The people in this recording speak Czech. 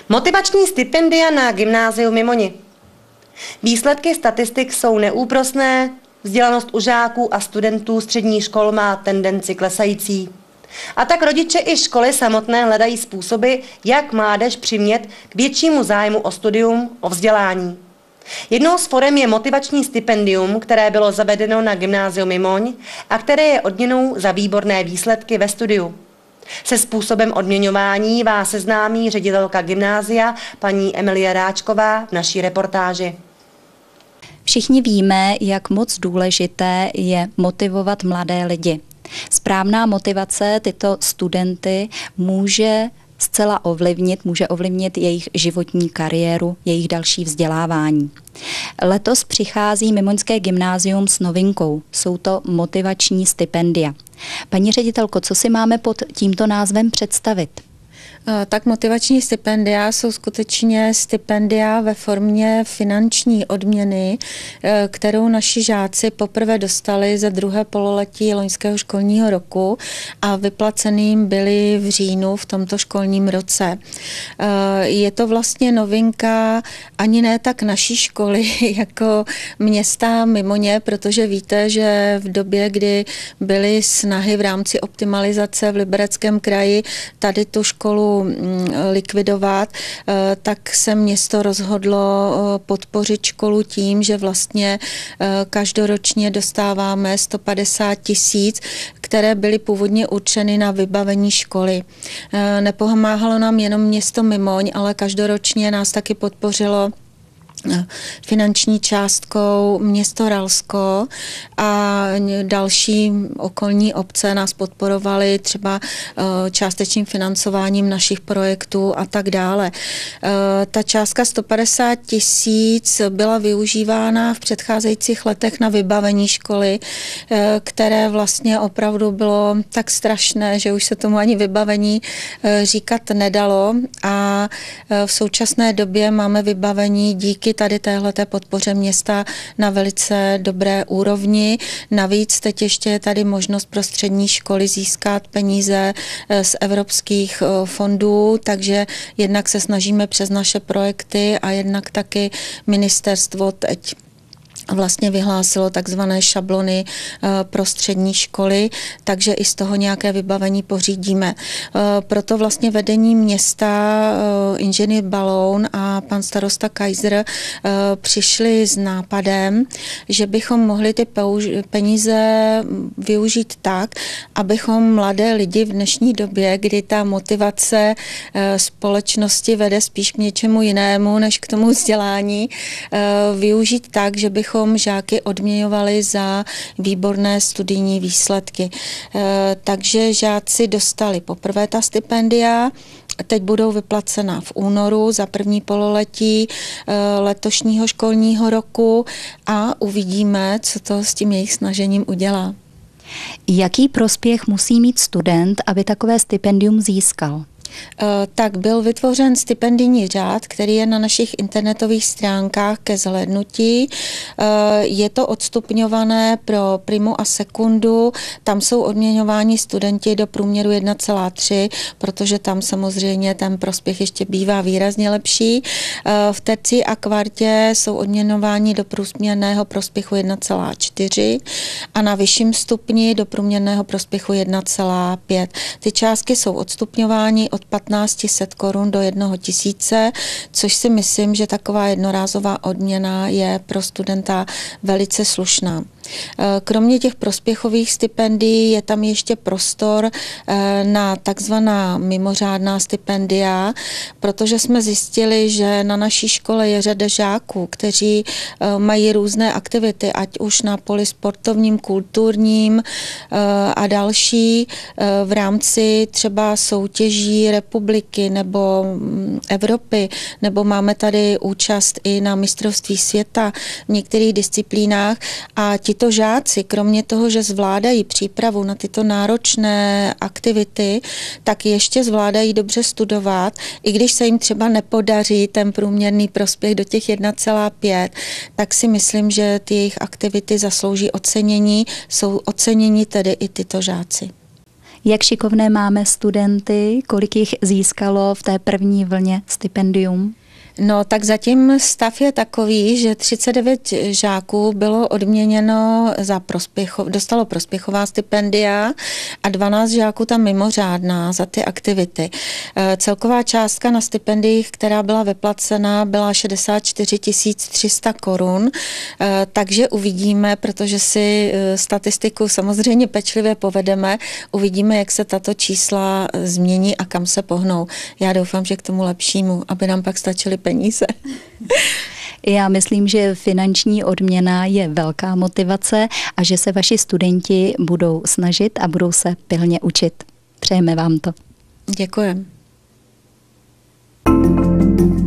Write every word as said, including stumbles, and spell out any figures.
Motivační stipendia na gymnáziu Mimoni. Výsledky statistik jsou neúprosné, vzdělanost u žáků a studentů středních škol má tendenci klesající. A tak rodiče i školy samotné hledají způsoby, jak mládež přimět k většímu zájmu o studium, o vzdělání. Jednou z forem je motivační stipendium, které bylo zavedeno na gymnáziu Mimoň a které je odměnou za výborné výsledky ve studiu. Se způsobem odměňování vás seznámí ředitelka gymnázia paní Emilie Ráčková v naší reportáži. Všichni víme, jak moc důležité je motivovat mladé lidi. Správná motivace tyto studenty může zcela ovlivnit, může ovlivnit jejich životní kariéru, jejich další vzdělávání. Letos přichází Mimoňské gymnázium s novinkou. Jsou to motivační stipendia. Paní ředitelko, co si máme pod tímto názvem představit? Tak motivační stipendia jsou skutečně stipendia ve formě finanční odměny, kterou naši žáci poprvé dostali za druhé pololetí loňského školního roku a vyplaceným byli v říjnu v tomto školním roce. Je to vlastně novinka ani ne tak naší školy jako města Mimoně, protože víte, že v době, kdy byly snahy v rámci optimalizace v Libereckém kraji tady tu školu likvidovat, tak se město rozhodlo podpořit školu tím, že vlastně každoročně dostáváme sto padesát tisíc, které byly původně určeny na vybavení školy. Nepomáhalo nám jenom město Mimoň, ale každoročně nás taky podpořilo finanční částkou město Ralsko a další okolní obce nás podporovaly třeba částečným financováním našich projektů a tak dále. Ta částka sto padesát tisíc byla využívána v předcházejících letech na vybavení školy, které vlastně opravdu bylo tak strašné, že už se tomu ani vybavení říkat nedalo a v současné době máme vybavení díky tady téhleté podpoře města na velice dobré úrovni. Navíc teď ještě je tady možnost pro střední školy získat peníze z evropských fondů, takže jednak se snažíme přes naše projekty a jednak taky ministerstvo teď vlastně vyhlásilo takzvané šablony pro střední školy, takže i z toho nějaké vybavení pořídíme. Proto vlastně vedení města inženýr Baloun a pan starosta Kaiser přišli s nápadem, že bychom mohli ty peníze využít tak, abychom mladé lidi v dnešní době, kdy ta motivace společnosti vede spíš k něčemu jinému, než k tomu vzdělání, využít tak, že bychom žáky odměňovali za výborné studijní výsledky. Takže žáci dostali poprvé ta stipendia, teď budou vyplacena v únoru za první pololetí letošního školního roku a uvidíme, co to s tím jejich snažením udělá. Jaký prospěch musí mít student, aby takové stipendium získal? Tak byl vytvořen stipendijní řád, který je na našich internetových stránkách ke zhlédnutí. Je to odstupňované pro primu a sekundu. Tam jsou odměňováni studenti do průměru jedna celá tři, protože tam samozřejmě ten prospěch ještě bývá výrazně lepší. V terci a kvartě jsou odměňováni do průměrného prospěchu jedna celá čtyři a na vyšším stupni do průměrného prospěchu jedna celá pět. Ty částky jsou odstupňovány od patnáct set korun do jednoho tisíce, což si myslím, že taková jednorázová odměna je pro studenta velice slušná. Kromě těch prospěchových stipendií je tam ještě prostor na takzvaná mimořádná stipendia, protože jsme zjistili, že na naší škole je řada žáků, kteří mají různé aktivity, ať už na poli sportovním, kulturním a další v rámci třeba soutěží republiky nebo Evropy, nebo máme tady účast i na mistrovství světa v některých disciplínách a ti Tito žáci, kromě toho, že zvládají přípravu na tyto náročné aktivity, tak ještě zvládají dobře studovat, i když se jim třeba nepodaří ten průměrný prospěch do těch jedna celá pět, tak si myslím, že ty jejich aktivity zaslouží ocenění, jsou oceněni tedy i tyto žáci. Jak šikovné máme studenty, kolik jich získalo v té první vlně stipendium? No, tak zatím stav je takový, že třicet devět žáků bylo odměněno za prospěcho, dostalo prospěchová stipendia a dvanáct žáků tam mimořádná za ty aktivity. Celková částka na stipendiích, která byla vyplacena, byla šedesát čtyři tisíc tři sta korun, takže uvidíme, protože si statistiku samozřejmě pečlivě povedeme, uvidíme, jak se tato čísla změní a kam se pohnou. Já doufám, že k tomu lepšímu, aby nám pak stačily peníze. Já myslím, že finanční odměna je velká motivace a že se vaši studenti budou snažit a budou se pilně učit. Přejeme vám to. Děkujeme.